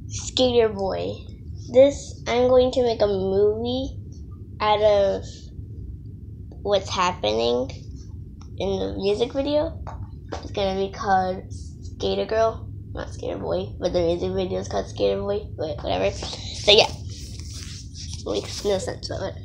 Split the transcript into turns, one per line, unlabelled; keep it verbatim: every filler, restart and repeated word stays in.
Skater Boy. This, I'm going to make a movie out of what's happening in the music video. It's gonna be called Skater Girl, not Skater Boy, but the music video is called Skater Boy, but whatever. So yeah, it makes no sense, but whatever.